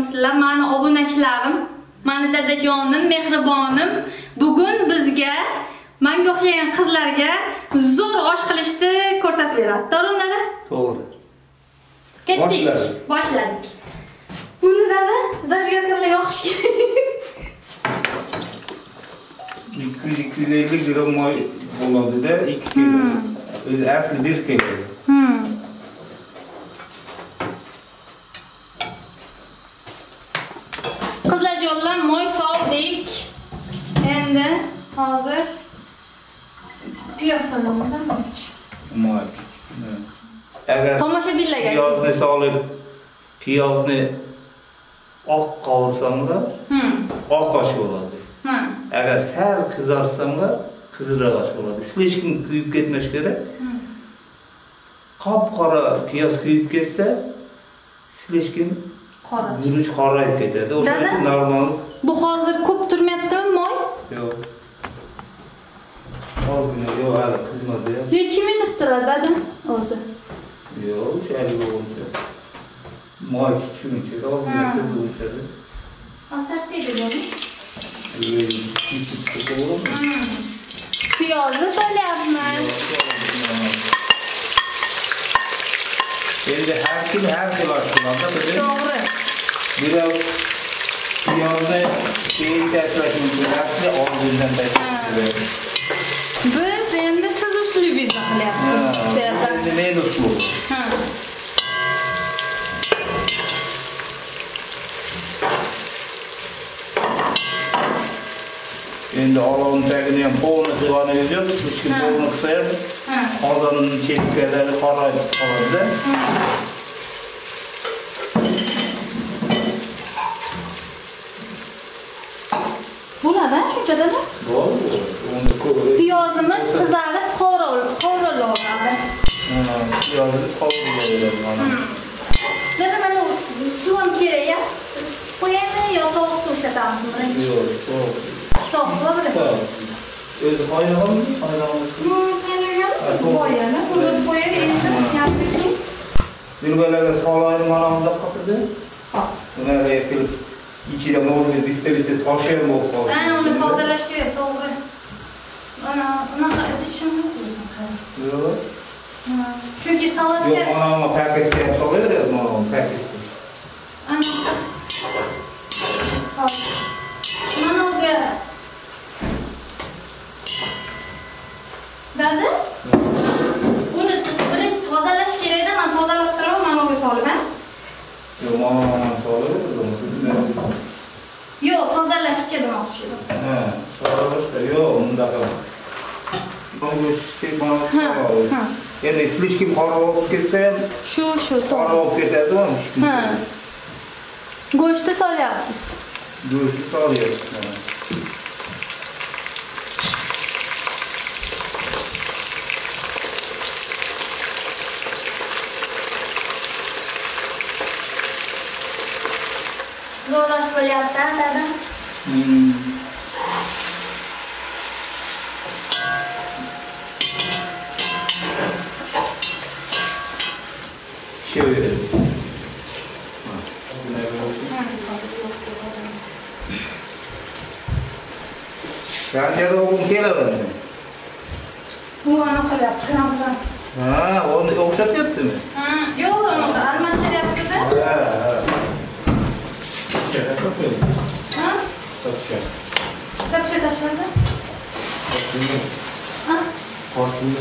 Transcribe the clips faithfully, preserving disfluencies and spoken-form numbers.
Salomonsizlar, meni obunachilarim, meni dadajonim, mehribonim. Bugun bizga menga o'xshagan qizlarga zo'r osh qilishni ko'rsatib beradi. To'g'rimi dada? To'g'ri. Ketdik. Boshladik. Buni dada zajgarka bilan yoqish ikki yuz ikki yuz ellik gram moy bo'ladi-da, ikki kilo. O'zi asli bir kilo. Hmm. Qizlarjonlar, moy soldik. Endi hozir piyoz solamiz. Moy. Agar tomoshabinlarga piyozni solib, piyozni oq qovursanglar, hmm. oq osh bo'ladi. Ha. Agar sal qizarsanlar, qizilroq osh bo'ladi. Slishkin kuyib ketmash kerak. Qop-qora piyoz kuyib ketsa, slishkin qora. Guruch qorayib ketadi. O'sha uchun normal. Bu hozir ko'p turmayaptimi moy? Yo'q. Ozgina yo'q, hali qizmadi. Necha minut turadi dada o'zi? Yo'q, o'shalik bo'lguncha. Moy tushuncha, ozgina qizguncha. Asar tegadi. Hmm. Piyozni solyapmiz. Endi har kim har xil osh qiladi. To'g'ri. Biraz piyozni keyin tashlash mumkin, asli oldindan tashlash. Biz endi siz usulingizda qilyapmiz. Endi men usulum. Ha. Endi olovni tagini ham polni qilgani yo'q, ishni polni qilsam, qozonning chekkalari qorayib qoladi. Bo'ladi, shuncha dada? Bo'ldi. Piyozimiz qizarib, qovurilaveradi. Ha, piyozni qovuraveradi mana. Dada, mana suv ham kerak-ya. Qo'yaymi yo sovuq suv ishlatamiz birinchi? Yo'q, sovuq. Sovuq suv bilan. O'zi qaynaganmi? Qaynagan. Hmm, qaynagan. Qo'yadi. Buni qo'yib endi yarmi suv. Bilbalarga solayni mana bunday qildi. Ha. Ularga kelib ichida mo'rni bitta-bitta toshi ham bo'lib qoldi. Ha, uni tozalash kerak, to'g'ri. Ana, unaqa idishim yo'q. Yo'q. Chunki salatga yo'q, mana bu paketga solayveradi, mana bu paketga. Ana. Hop. Mana uga Dada? Buni birinchi tozalash kerak-da, men tozalab turaman, mana uga solib, ha? Yo'q, mana mana solayveradi. Yo'q, tozalashga demoqchi edim. Ha, solayveradi. Yo'q, undaqa. Bu go'shtga mana solayveradi. Endi slishkim qora bo'lib ketsa ham shu shu qora bo'lib ketadi-ku. Ha. Go'shtni solyapmiz. Go'shtni solyapmiz. Zo'r osh bo'lyapti, dada. Hmm. Şöyle. Sen de oğlum gelelim. Bu ana qilyapti, qanaqa? Ha, onu o'xshatyapti mi? Ha, yo'q, uni almashtiryapti-da. Ha, ha. Ha? Topcha. Topcha tashladi. Ha? Qorqindi.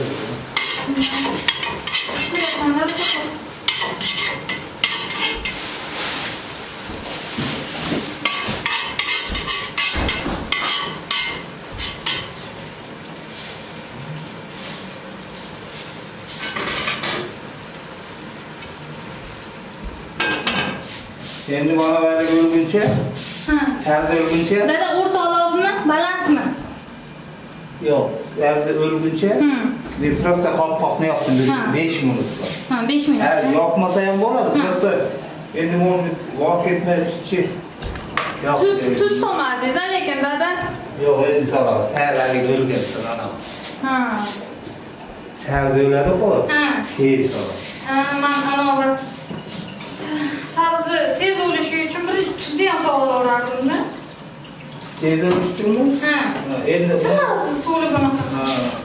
Endi mana bari o'lguncha, sabzi o'lguncha. Dada, o'rta olovmi, balandmi? Yo'q, sabzi o'lguncha. Bir prosta qopqoqni yoqdim, besh minut. Ha, besh minut. Ha, yoqmasa ham bo'ladi. Prosta endi buni voq ketmaychi. Tuz, tuz solmadingiz, lekin dada. Yo'q, endi solamiz. Salalik o'lgan sana. Ha. Sabzi o'ladi-ku. Ha. Keyin solamiz. Ha, men anavi sabzi tez o'lishi uchun bir ko'rardim-da. Tezda uçdingmi? Ha. Endi Siz so'rab bunaqa. ha.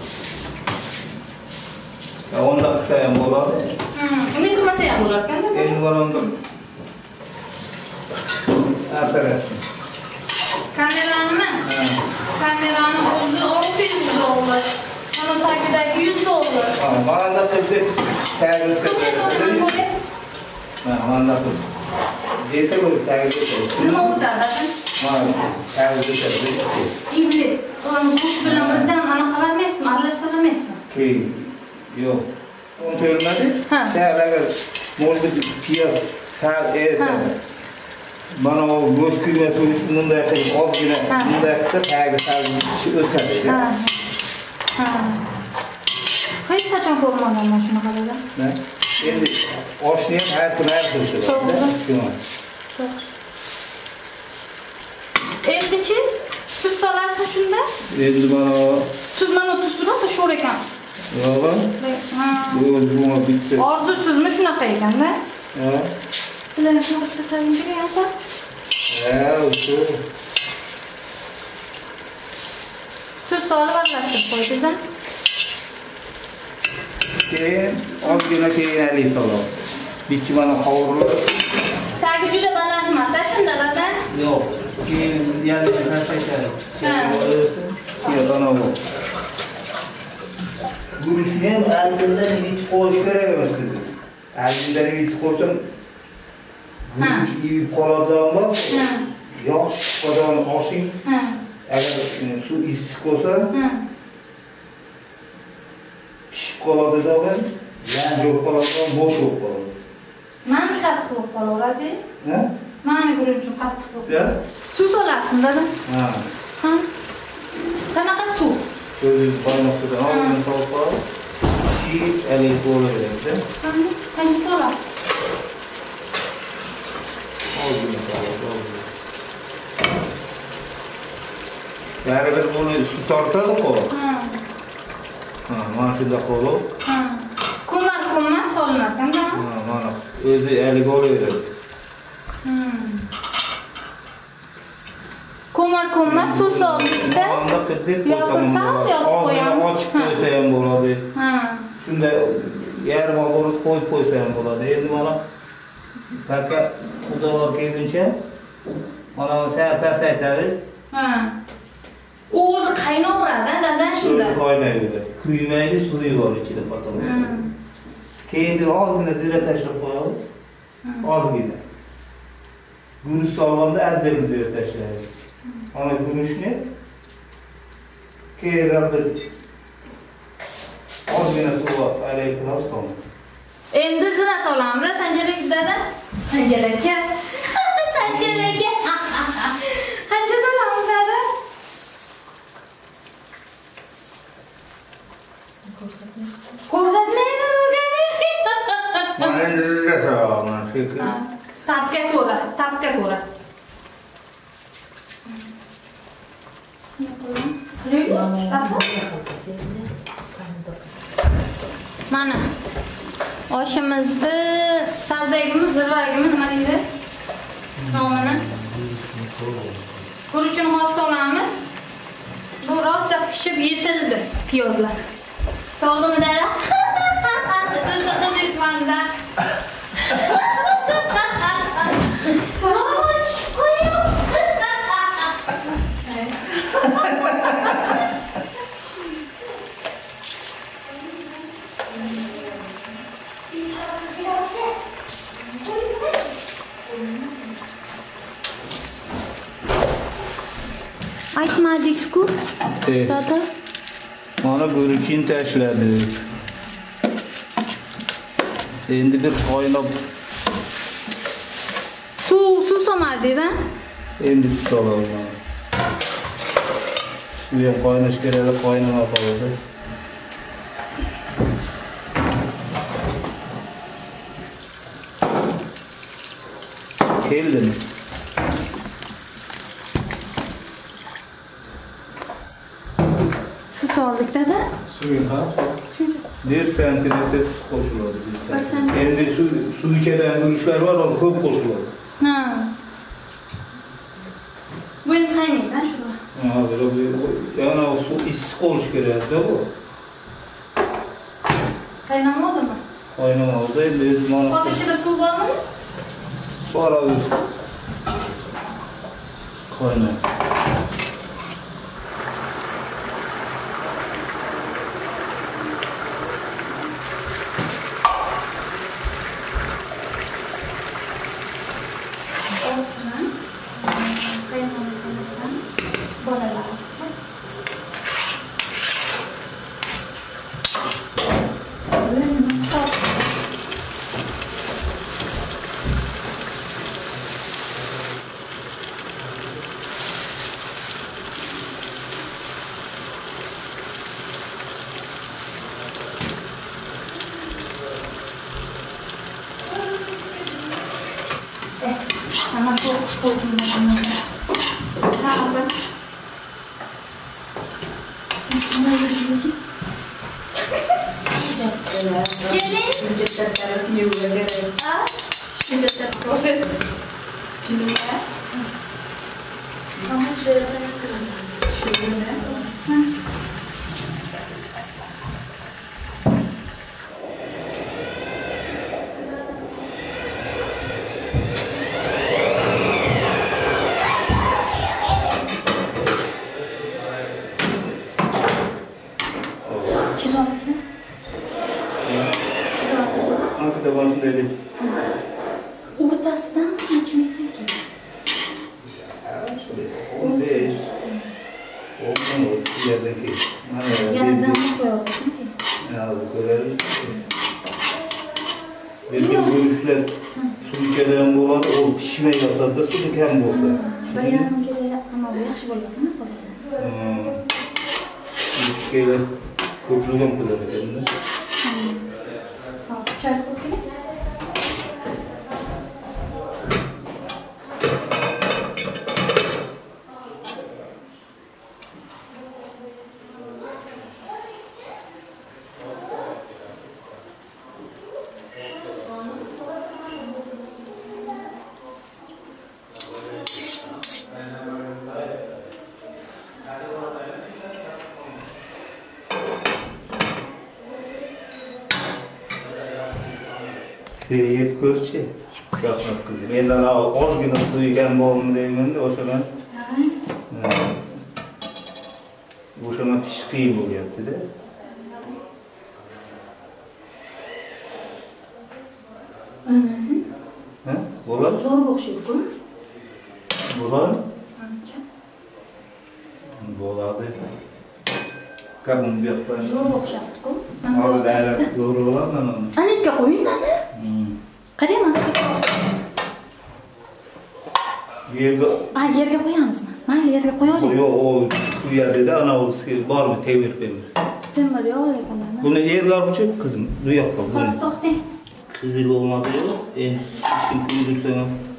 Ya onda qilsa ham bo'ladi. Ha, uni qilmasa ham bo'lar ekan-da. Endi boramdim. Apparat. Kameranimi? Ha. Kamerani o'zi olti yuz dollar. Ana tagidagi yuz dollar. Ha, mana da qilib tayyorlab ha, mana da. Desa bo'l tayyorlab. Nima o'tadi? Ha, tayyorlab. Endi, uni go'sht bilan birdan anaqa qilmaysizmi? Aralashtirmaysizmi? Keyin. Yo'q. Onu söylemedi. Ha. Eğer molda piyaz sağ etmedi. Bana o göz kıymeti oluşundan da yakın ozgina bunda yaksa tagi sağ ötadi. Ha. Ha. Hech qachon ko'rmaganman mana shunaqalarda. Ne? Endi oshni ham har kuni har xil qiladi. Endichi tuz solarsiz shunda? Endi mana Tuz mana tuz rosa sho'r ekan. yo'q. Ha. Bu o'zimga bitta. Orzu tuzmi shunaqa ekanda? Ha. Sizlar shunaqa qilsangiz kerak-a? Ha, o'sha. Tuz solib aralashtirib qo'ydingiz-a? Keyin ozgina keyin ali solib. Bitti mana qovuriladi. Tagi juda baland emas, shundalarda? Yo'q. Keyin yana qaytadi. Ha. Keyin ana bu. Guruchni ham oldindan yetib qo'yish kerak emas qizi. Oldindan yetib qo'ysam guruch yeyib qoladigan Ha. yosh qozon oshing. Ha. Agar suv issiq bo'lsa, Ha. pishib qoladigan, yan yo'q qoladigan, bo'sh bo'lib qoladi. Mani qattiq bo'lib qolaveradi. Ha? Mani guruchim qattiq bo'lib. Ya? Suv solarsiz, dedim. Ha. Ha. Qanaqa suv? Ko'zingiz qaynoqda oldin solib qo'yib, chiyib, alik bo'laveradi. Qanday? Qancha solasiz? Oldin solib. Baribir buni suv tortadi-ku. Ha. Ha, mana shunda qo'yib. Ha. Ko'mar-ko'mmas solinar ekan-da. Ha, mana o'zi alik bo'laveradi. Hmm. Ko'mar-ko'mmas suv solib-da. Unda qilib Yopirsam, yopib qo'yamiz. ochib qo'ysa ham bo'ladi. Ha. Shunda yarim og'irib qo'yib qo'ysa ham bo'ladi. Endi mana taka xudolar kelguncha mana sal pasaytamiz. Ha. U o'zi qaynaveradi, dada shunda. O'zi qaynaydi. Kuymaydi, suvi bor ichida fotomas. Keyin bir ozgina zira tashlab qo'yamiz. Ozgina. Guruch solganda addil zira tashlaymiz. Ana guruchni keyin bir ozgina suv alaykum solamiz. Endi zira solamiz, sanjalak dada. Sanjalakka. Sanjalakka. Qancha solamiz dada? Ko'rsatmaysiz dada? Mana endi zira solaman. Tapga ko'ra, tapga ko'ra. Mana oshimizni, savdagimiz, zirvagimiz nima deydi? Nomini. Guruchini hozir solamiz. Bu rosa pishib yetildi piyozlar. To'g'rimi dada? Siz qizingiz manda. Frosh, qo'ying. Aytmadingiz-ku, dada. Mana guruchini tashladik. Endi bir qaynab Suv, suv solmadingiz, ha? endi suv solamiz. Suv ham qaynash kerak, qaynamay qoladi. Keldimi? Suv soldik, dada. Suv ha? bir santimetr qo'shiladi. Bir santimetr. Endi suv suv ichadigan guruchlar bor, u ko'p qo'shiladi. Ha. oluş kerak-da bu. Qaynamadimi? Qaynamadı. Endi o'zi mana Hozir ichida suv bormi? boraver. Qaynaydi. Ama çok korkunç. Tamam. Gelin. Şimdi tarafını yuvarlayalım. Şimdi de proses. Şimdi ne? Ama şöyle yapalım. Şöyle ne? Nasıl da başında edin? Ortasından içmekteki. on beş. on altı yerdeki. Yanından mı koyalım ki? Ne aldık öyle? Belki görüşler su dikelen boladı, o pişmeye yatar da su diken bozdu. Bir yanım gele ama bu yaxshi bo'ladi mi qozonda? İki kere köprüden kadar elimde. Tamam, çay koyalım. Yep ko'rchi. Yo'qmas qildim. Endi ana ozgina suv yegan bo'ldim deyman-da, o'shani. Ha. O'shani pish qiyin bo'lyapti-da. Ha? Bo'ladi? Zo'r o'xshaydi-ku. Bo'ladi? Ancha. Bo'ladi. Qabul yo'qman. Zo'r o'xshabdi-ku. Hozir aylar to'g'ri bo'ladimi? Anetga qo'yinglar. Qarayman sizga. Yerga Ha, yerga qo'yamizmi? Mayli, yerga qo'yaylik. Yo'q, o bu yerda ana o'zi bormi, temir temir. Temir yo'q lekin mana. Buni yerga olib qizim, bu yoqqa. Hozir to'xtang. Qizil olmadi-yu. Endi ishni kuydirsam